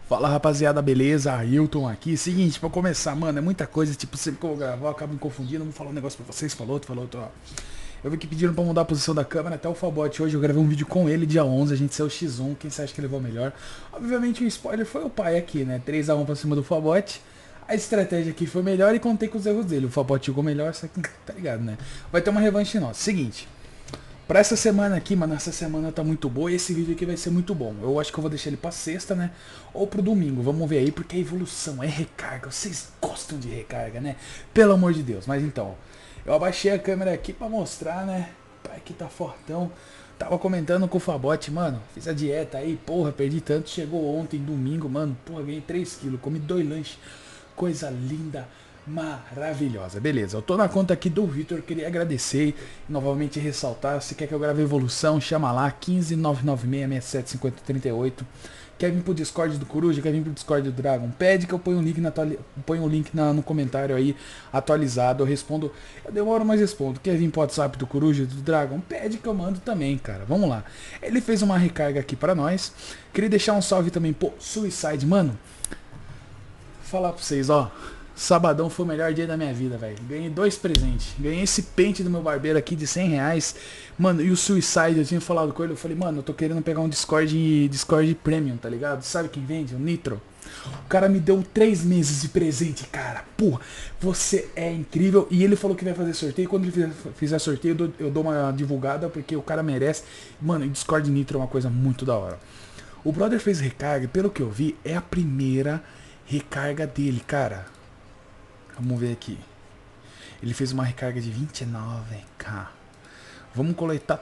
Fala rapaziada, beleza? Ailton aqui. Seguinte, pra começar, mano, é muita coisa. Tipo, sempre que eu vou gravar, eu acabo me confundindo. Vou falar um negócio pra vocês, falou outro, falou outro. Ó. Eu vi que pediram pra mudar a posição da câmera até o Fabote. Hoje eu gravei um vídeo com ele, dia 11. A gente saiu X1. Quem você acha que levou melhor? Obviamente o spoiler foi o pai aqui, né? 3 a 1 pra cima do Fabote. A estratégia aqui foi melhor e contei com os erros dele. O Fabote jogou melhor, só que tá ligado, né? Vai ter uma revanche nossa. Seguinte. Pra essa semana aqui, mano, essa semana tá muito boa e esse vídeo aqui vai ser muito bom. Eu acho que eu vou deixar ele pra sexta, né? Ou pro domingo, vamos ver aí, porque é evolução, é recarga. Vocês gostam de recarga, né? Pelo amor de Deus. Mas então, eu abaixei a câmera aqui pra mostrar, né? Pai, aqui tá fortão. Tava comentando com o Fabote, mano, fiz a dieta aí, porra, perdi tanto. Chegou ontem, domingo, mano, porra, ganhei 3 quilos, comi 2 lanches. Coisa linda, maravilhosa. Beleza, eu tô na conta aqui do Vitor, queria agradecer e novamente ressaltar. Se quer que eu grave evolução, chama lá, 15996675038. Quer vir pro Discord do Coruja, quer vir pro Discord do Dragon, pede que eu ponho o link no comentário aí, atualizado, eu respondo, eu demoro, mas respondo. Quer vir pro WhatsApp do Coruja, do Dragon, pede que eu mando também, cara, vamos lá. Ele fez uma recarga aqui pra nós, queria deixar um salve também pro Suicide, mano. Falar pra vocês, ó. Sabadão foi o melhor dia da minha vida, velho. Ganhei 2 presentes. Ganhei esse pente do meu barbeiro aqui de 100 reais. Mano, e o Suicide, eu tinha falado com ele. Eu falei, mano, eu tô querendo pegar um Discord Premium, tá ligado? Sabe quem vende? O Nitro. O cara me deu 3 meses de presente, cara. Porra, você é incrível. E ele falou que vai fazer sorteio. Quando ele fizer sorteio, eu dou uma divulgada, porque o cara merece. Mano, o Discord Nitro é uma coisa muito da hora. O brother fez recarga, pelo que eu vi, é a primeira recarga dele, cara. Vamos ver aqui. Ele fez uma recarga de 29k. Vamos coletar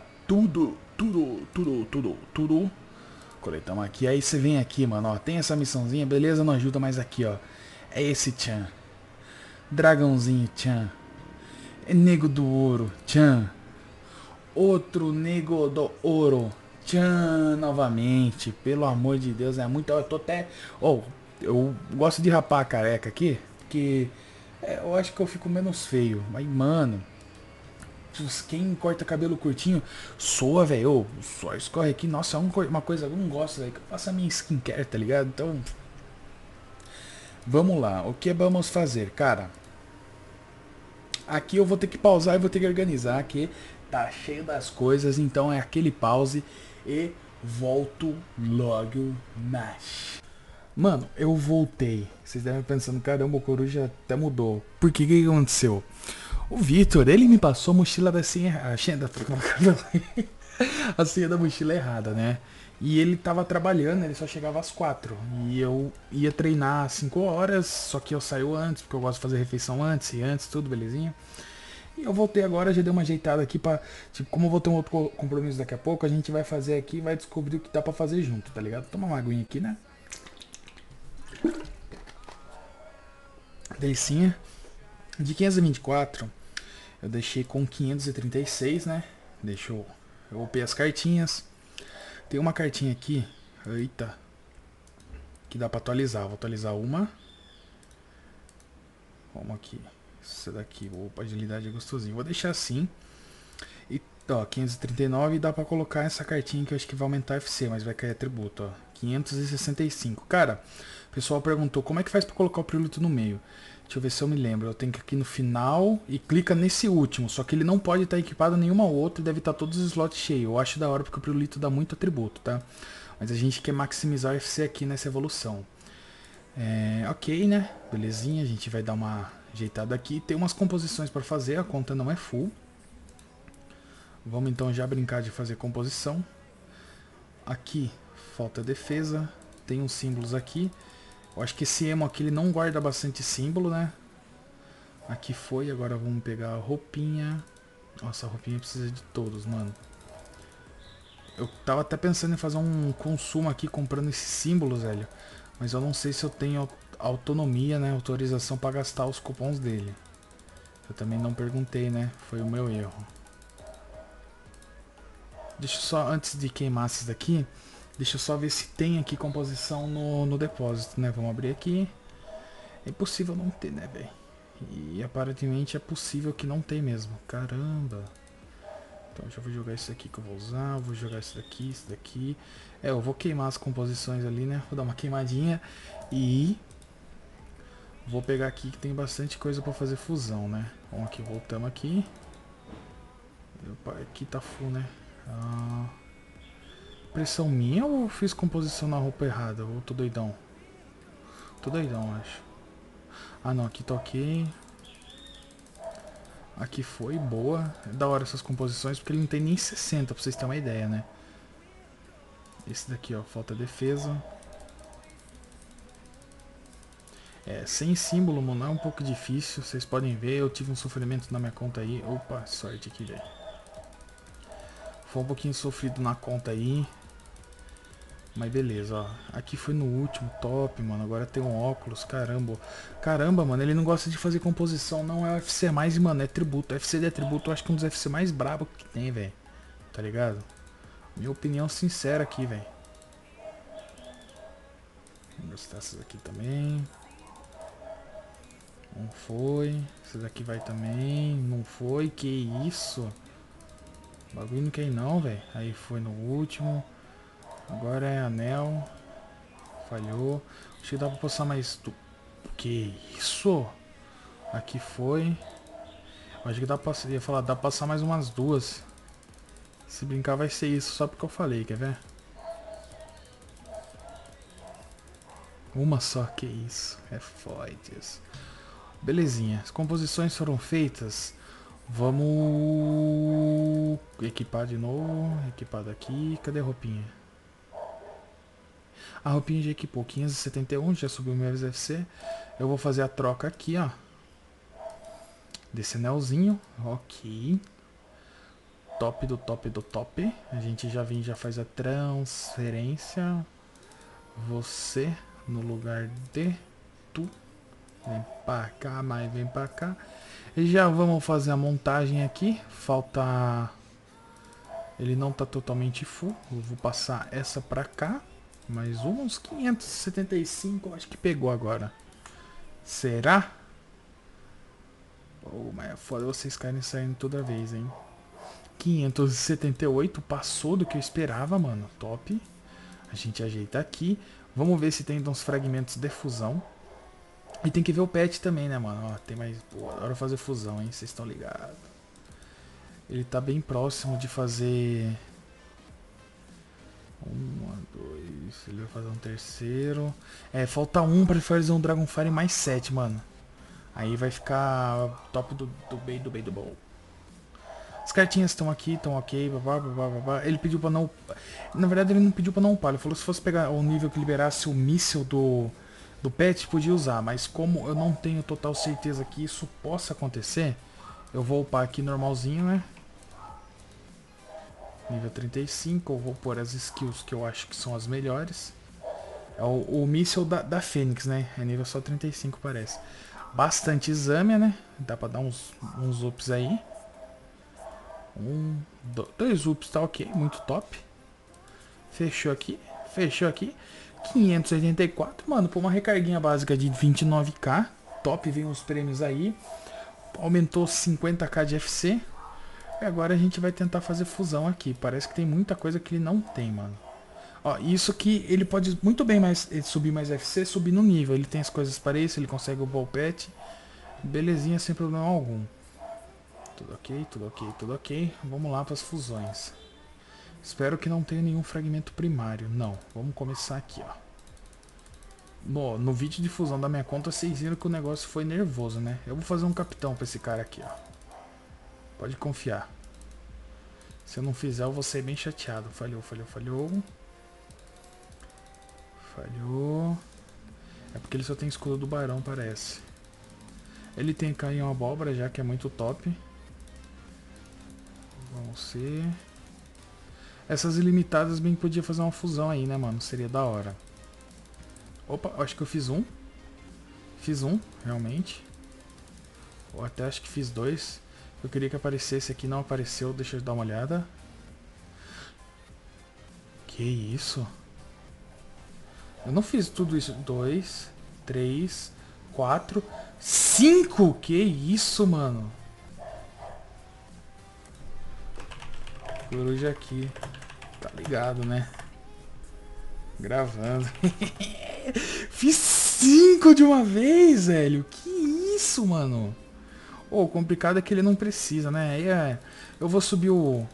tudo. Coletamos aqui. Aí você vem aqui, mano, ó. Tem essa missãozinha, beleza? Não ajuda, mas aqui, ó. É esse Chan. Dragãozinho Chan. É nego do ouro Chan. Outro nego do ouro Chan novamente. Pelo amor de Deus, é muito. Eu tô até. Oh, eu gosto de rapar a careca aqui. Porque eu acho que eu fico menos feio. Mas, mano, quem corta cabelo curtinho, soa, velho. Só escorre aqui. Nossa, é uma coisa que eu não gosto, velho. Que eu faço a minha skincare, tá ligado? Então, vamos lá. O que vamos fazer, cara? Aqui eu vou ter que pausar e vou ter que organizar. Aqui tá cheio das coisas. Então é aquele pause e volto logo mais. Mano, eu voltei. Vocês devem estar pensando, caramba, o Coruja até mudou. Por que que aconteceu? O Vitor, ele me passou a mochila da senha. A senha da mochila errada, né? E ele tava trabalhando, ele só chegava às 4. E eu ia treinar às 5 horas, só que eu saio antes, porque eu gosto de fazer refeição antes e antes, tudo belezinha. E eu voltei agora, já dei uma ajeitada aqui pra. Tipo, como eu vou ter um outro compromisso daqui a pouco, a gente vai fazer aqui e vai descobrir o que dá pra fazer junto, tá ligado? Toma uma aguinha aqui, né? Delicinha. De 524, eu deixei com 536, né? Eu upei as cartinhas. Tem uma cartinha aqui, eita, que dá pra atualizar. Vou atualizar uma. Vamos aqui. Essa daqui, opa, agilidade é gostosinho. Vou deixar assim. E, ó, 539 dá pra colocar essa cartinha que eu acho que vai aumentar a FC, mas vai cair atributo, ó. 565. Cara, o pessoal perguntou como é que faz pra colocar o pirulito no meio. Deixa eu ver se eu me lembro. Eu tenho que ir aqui no final e clica nesse último. Só que ele não pode estar equipado nenhuma outra. Deve estar todos os slots cheios. Eu acho da hora porque o pirulito dá muito atributo, tá? Mas a gente quer maximizar o FC aqui nessa evolução. Ok, né? Belezinha. A gente vai dar uma ajeitada aqui. Tem umas composições para fazer. A conta não é full. Vamos então já brincar de fazer composição. Aqui falta defesa. Tem uns símbolos aqui. Eu acho que esse emo aqui ele não guarda bastante símbolo, né? Aqui foi, agora vamos pegar a roupinha. Nossa, a roupinha precisa de todos, mano. Eu tava até pensando em fazer um consumo aqui comprando esses símbolos, velho. Mas eu não sei se eu tenho autonomia, né? Autorização pra gastar os cupons dele. Eu também não perguntei, né? Foi o meu erro. Deixa eu só, antes de queimar esses daqui, deixa eu só ver se tem aqui composição no depósito, né? Vamos abrir aqui. É impossível não ter, né, velho? E aparentemente é possível que não tem mesmo. Caramba. Então já vou jogar esse aqui que eu vou usar. Vou jogar esse daqui. É, eu vou queimar as composições ali, né? Vou dar uma queimadinha. E vou pegar aqui que tem bastante coisa pra fazer fusão, né? Vamos aqui, voltamos aqui. Opa, aqui tá full, né? Pressão minha ou eu fiz composição na roupa errada? Ou tô doidão? Tô doidão, acho. Ah não, aqui tá ok. Aqui foi, boa. É da hora essas composições, porque ele não tem nem 60, pra vocês terem uma ideia, né? Esse daqui, ó, falta defesa. É, sem símbolo, mano, é um pouco difícil. Vocês podem ver, eu tive um sofrimento na minha conta aí. Opa, sorte aqui, velho. Foi um pouquinho sofrido na conta aí. Mas beleza, ó. Aqui foi no último, top, mano. Agora tem um óculos, caramba. Caramba, mano, ele não gosta de fazer composição. Não é UFC mais, mano, é tributo. UFC de atributo, eu acho que é um dos UFC mais brabo que tem, velho. Tá ligado? Minha opinião sincera aqui, velho. Vamos gastar essas aqui também. Não foi. Essa daqui vai também. Não foi. Que isso? O bagulho não quer ir não, velho. Aí foi no último. Agora é anel. Falhou. Acho que dá pra passar mais... Que isso? Aqui foi. Acho que dá pra... Ia falar, dá pra passar mais umas duas. Se brincar vai ser isso, só porque eu falei, quer ver? Uma só, que isso. É forte isso. Belezinha. As composições foram feitas. Vamos equipar de novo. Equipar daqui. Cadê a roupinha? A roupinha já equipou 571, já subiu meu FC. Eu vou fazer a troca aqui, ó. Desse anelzinho. Ok. Top do top do top. A gente já vem, já faz a transferência. Você no lugar de tu. Vem pra cá, mas vem pra cá. E já vamos fazer a montagem aqui. Falta... Ele não tá totalmente full. Eu vou passar essa pra cá. Mais uns 575, acho que pegou agora. Será? Oh, mas é foda vocês caírem saindo toda vez, hein? 578, passou do que eu esperava, mano. Top. A gente ajeita aqui. Vamos ver se tem uns fragmentos de fusão. E tem que ver o pet também, né, mano? Ó, tem mais... Pô, adoro fazer fusão, hein? Vocês estão ligados. Ele tá bem próximo de fazer... Dois... Ele vai fazer um terceiro. É, falta um pra ele fazer um Dragonfire mais 7, mano. Aí vai ficar top do bem do bom. As cartinhas estão aqui, estão ok. Ele pediu pra não... Na verdade ele não pediu pra não upar. Ele falou que se fosse pegar o nível que liberasse o míssil do pet, podia usar. Mas como eu não tenho total certeza que isso possa acontecer, eu vou upar aqui normalzinho, né? Nível 35, eu vou pôr as skills que eu acho que são as melhores. É o míssil da Fênix, né? É nível só 35, parece. Bastante exame, né? Dá pra dar uns ups aí. Dois ups, tá ok. Muito top. Fechou aqui. Fechou aqui. 584, mano. Por uma recarguinha básica de 29k. Top, vem uns prêmios aí. Aumentou 50k de FC. E agora a gente vai tentar fazer fusão aqui. Parece que tem muita coisa que ele não tem, mano. Ó, isso que ele pode muito bem subir mais FC, subir no nível. Ele tem as coisas para isso, ele consegue o ball pet. Belezinha, sem problema algum. Tudo ok, tudo ok, tudo ok. Vamos lá para as fusões. Espero que não tenha nenhum fragmento primário. Não, vamos começar aqui, ó. No vídeo de fusão da minha conta, vocês viram que o negócio foi nervoso, né? Eu vou fazer um capitão para esse cara aqui, ó. Pode confiar. Se eu não fizer, eu vou ser bem chateado. Falhou, falhou, falhou. Falhou. É porque ele só tem escudo do barão, parece. Ele tem canhão abóbora já, que é muito top. Vamos ser... Essas ilimitadas bem que podia fazer uma fusão aí, né, mano? Seria da hora. Opa, acho que eu fiz um. Fiz um, realmente. Ou até acho que fiz dois. Eu queria que aparecesse aqui, não apareceu. Deixa eu dar uma olhada. Que isso? Eu não fiz tudo isso. 2, 3, 4, 5! Que isso, mano? Coruja aqui. Tá ligado, né? Gravando. Fiz 5 de uma vez, velho. Que isso, mano? O complicado é que ele não precisa, né? Aí é... Eu vou subir o...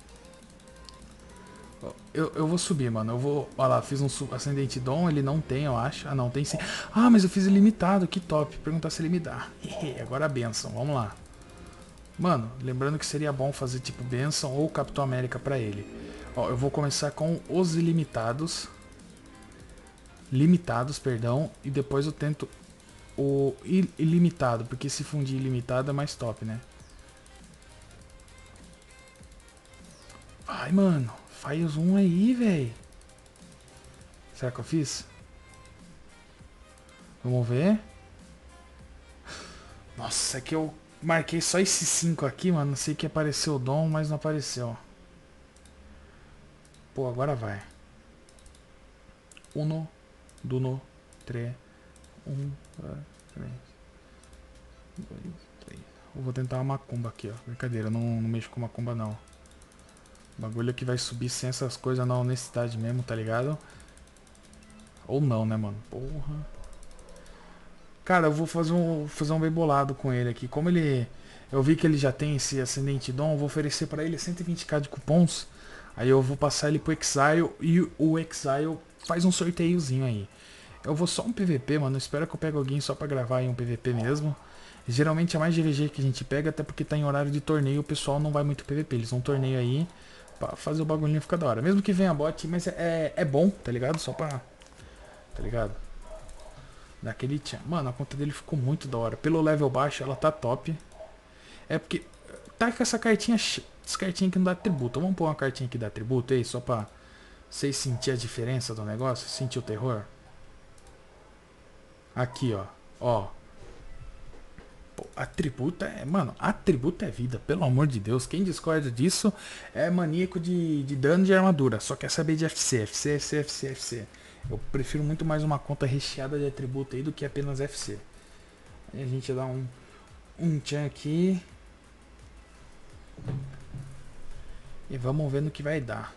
Eu vou subir, mano. Eu vou... Olha lá, fiz um Ascendente Dom. Ele não tem, eu acho. Ah, não, tem sim. Ah, mas eu fiz ilimitado. Que top. Perguntar se ele me dá. Agora a benção. Vamos lá. Mano, lembrando que seria bom fazer tipo benção ou Capitão América pra ele. Ó, eu vou começar com os ilimitados. Limitados, perdão. E depois eu tento o ilimitado. Porque se fundir ilimitado é mais top, né? Ai, mano. Faz um aí, velho. Será que eu fiz? Vamos ver. Nossa, é que eu marquei só esses 5 aqui, mano. Sei que apareceu o dom, mas não apareceu. Pô, agora vai. Uno, duno, 3, 1, 3, 2, 3. Eu vou tentar uma macumba aqui, ó. Brincadeira, não mexo com macumba não. O bagulho que vai subir sem essas coisas na honestidade mesmo, tá ligado? Ou não, né, mano? Porra. Cara, eu vou fazer um bem bolado com ele aqui. Como ele... Eu vi que ele já tem esse Ascendente Dom, eu vou oferecer pra ele 120k de cupons. Aí eu vou passar ele pro Exile e o Exile faz um sorteiozinho aí. Eu vou só um PVP, mano. Espero que eu pegue alguém só pra gravar aí um PVP mesmo. Geralmente é mais GVG que a gente pega, até porque tá em horário de torneio, o pessoal não vai muito PVP. Eles vão torneio aí pra fazer o bagulhinho ficar da hora. Mesmo que venha bot, mas é bom, tá ligado? Só pra... Tá ligado? Daquele tchan. Mano, a conta dele ficou muito da hora. Pelo level baixo, ela tá top. É porque... Tá com essa cartinha... Essa cartinha que não dá atributo. Vamos pôr uma cartinha que dá atributo aí, só pra... Vocês sentir a diferença do negócio? Sentir o terror? Aqui, ó. Ó. Pô, atributo é... Mano, atributo é vida. Pelo amor de Deus. Quem discorda disso é maníaco de dano de armadura. Só quer saber de FC. FC. Eu prefiro muito mais uma conta recheada de atributo aí do que apenas FC. Aí a gente dá um tchan aqui. E vamos ver no que vai dar.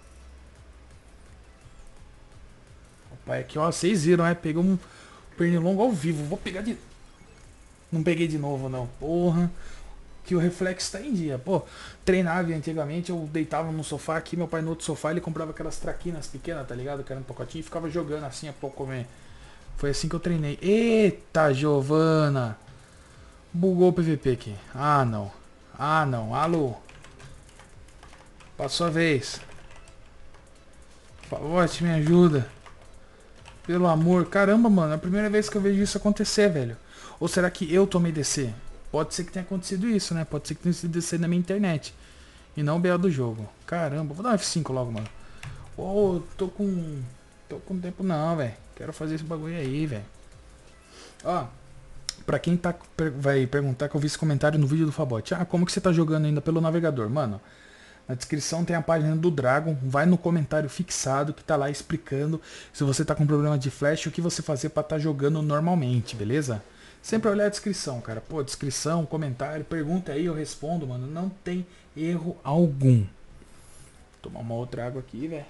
Opa, aqui ó, vocês viram, né? Pegou um pernilongo ao vivo. Vou pegar de... Não peguei de novo, não. Porra. Que o reflexo tá em dia. Pô, treinava antigamente, eu deitava no sofá aqui, meu pai no outro sofá, ele comprava aquelas traquinas pequenas, tá ligado? Que era um pacotinho e ficava jogando assim pra eu comer. Foi assim que eu treinei. Eita, Giovana! Bugou o PVP aqui. Ah, não. Ah, não. Alô? Passou a vez. Por favor, me ajuda. Pelo amor. Caramba, mano. É a primeira vez que eu vejo isso acontecer, velho. Ou será que eu tomei DC? Pode ser que tenha acontecido isso, né? Pode ser que tenha sido DC na minha internet. E não o BO do jogo. Caramba. Vou dar um F5 logo, mano. Ô, tô com tempo não, velho. Quero fazer esse bagulho aí, velho. Ó. Pra quem vai perguntar, que eu vi esse comentário no vídeo do Fabote. Ah, como que você tá jogando ainda pelo navegador? Mano, na descrição tem a página do Dragon. Vai no comentário fixado que tá lá explicando se você tá com problema de flash, o que você fazer pra tá jogando normalmente, beleza? Sempre olhar a descrição, cara. Pô, descrição, comentário, pergunta aí, eu respondo, mano. Não tem erro algum. Vou tomar uma outra água aqui, velho.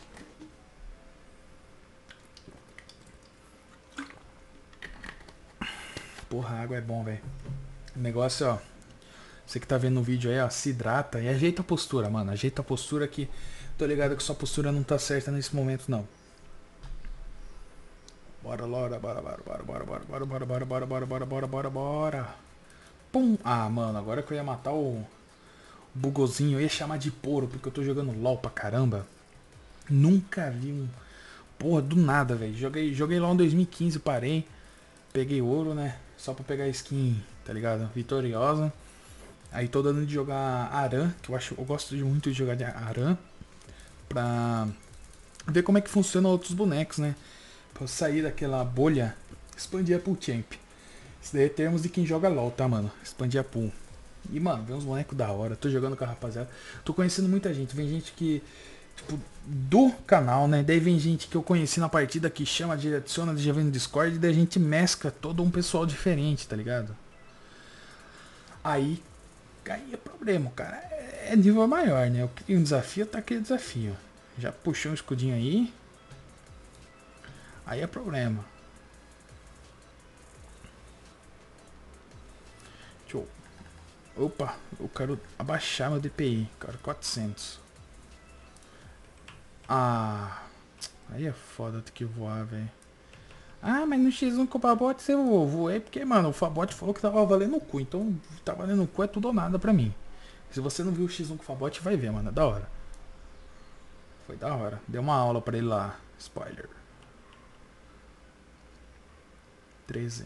Porra, água é bom, velho. O negócio, ó. Você que tá vendo no vídeo aí, ó, se hidrata e ajeita a postura, mano. Ajeita a postura que... Tô ligado que sua postura não tá certa nesse momento, não. Bora, Lora, bora. Pum! Ah, mano, agora que eu ia matar o bugozinho, eu ia chamar de poro, porque eu tô jogando LOL pra caramba. Nunca vi um... Porra, do nada, velho. Joguei LOL em 2015, parei. Peguei ouro, né? Só pra pegar a skin, tá ligado? Vitoriosa. Aí tô dando de jogar Aran, que eu gosto muito de jogar de Aran. Pra ver como é que funciona outros bonecos, né? Pra eu sair daquela bolha, expandir a pool champ. Isso daí é termos de quem joga LOL, tá, mano? Expandir a pool. E, mano, vem uns bonecos da hora. Tô jogando com a rapaziada. Tô conhecendo muita gente. Vem gente que, tipo, do canal, né? Daí vem gente que eu conheci na partida que chama, adiciona, já vem no Discord. E daí a gente mescla todo um pessoal diferente, tá ligado? Aí é problema, cara. é nível maior, né? Eu queria um desafio, tá aquele desafio. Já puxou um escudinho aí. Aí é problema. Deixa eu... Opa, eu quero abaixar meu DPI. Quero 400. Ah, aí é foda ter que voar, velho. Ah, mas no X1 com o Fabote você voei porque, mano, o Fabote falou que tava valendo o cu. Então, tá valendo o cu é tudo ou nada pra mim. Se você não viu o X1 com o Fabote, vai ver, mano. É da hora. Foi da hora. Deu uma aula pra ele lá. Spoiler. 13.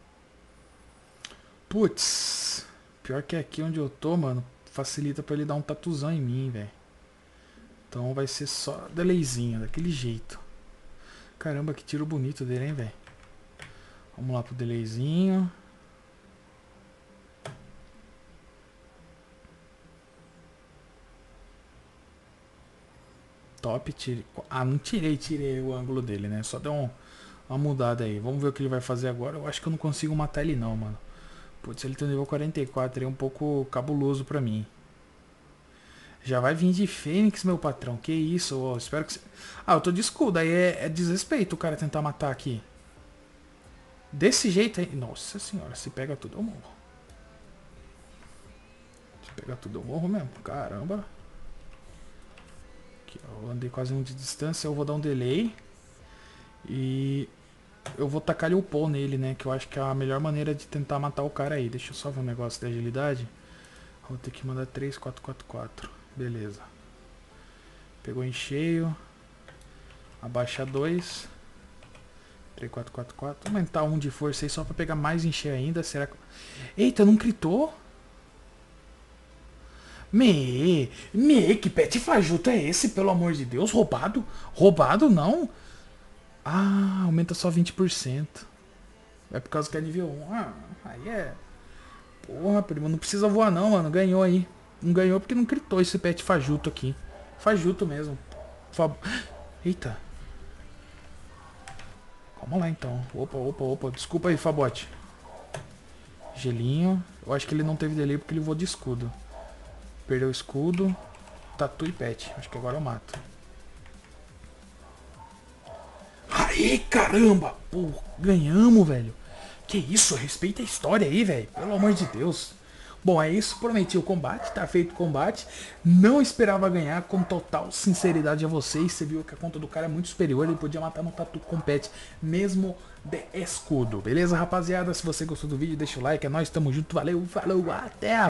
Putz. Pior que aqui onde eu tô, mano, facilita pra ele dar um tatuzão em mim, velho. Então vai ser só delayzinho, daquele jeito. Caramba, que tiro bonito dele, hein, velho. Vamos lá pro delayzinho. Top, tirei. Ah, não tirei o ângulo dele, né? Só deu uma mudada aí. Vamos ver o que ele vai fazer agora. Eu acho que eu não consigo matar ele não, mano. Putz, ele tem nível 44, é um pouco cabuloso pra mim. Já vai vir de Fênix, meu patrão. Que isso, ó. Espero que... Ah, eu tô de escudo. Aí é desrespeito o cara tentar matar aqui. Desse jeito aí... Nossa senhora, se pega tudo eu morro. Se pega tudo eu morro mesmo. Caramba. Aqui, ó, eu andei quase um de distância. Eu vou dar um delay. E... eu vou tacar o pau nele, né? Que eu acho que é a melhor maneira de tentar matar o cara aí. Deixa eu só ver um negócio da agilidade. Vou ter que mandar 3, 4, 4, 4. Beleza. Pegou em cheio. Abaixa 2. 3, 4, 4, 4. Aumentar 1 de força aí só pra pegar mais em cheio ainda. Será que... Eita, não gritou? Que pet fajuto é esse, pelo amor de Deus? Roubado? Roubado não? Ah, aumenta só 20%. É por causa que é nível 1. Ah, aí é... Porra, primo, não precisa voar não, mano. Ganhou aí. Não ganhou porque não gritou esse pet fajuto aqui. Fajuto mesmo. Eita. Calma lá então. Opa. Desculpa aí, Fabote. Gelinho. Eu acho que ele não teve delay porque ele voou de escudo. Perdeu o escudo. Tatu e pet. Acho que agora eu mato. Aí, caramba! Pô, ganhamos, velho. Que isso? Respeita a história aí, velho. Pelo amor de Deus. Bom, é isso. Prometi o combate. Tá feito o combate. Não esperava ganhar. Com total sinceridade a vocês. Você viu que a conta do cara é muito superior. Ele podia matar no tatu com pet. Mesmo de escudo. Beleza, rapaziada? Se você gostou do vídeo, deixa o like. É nóis. Tamo junto. Valeu. Falou. Até a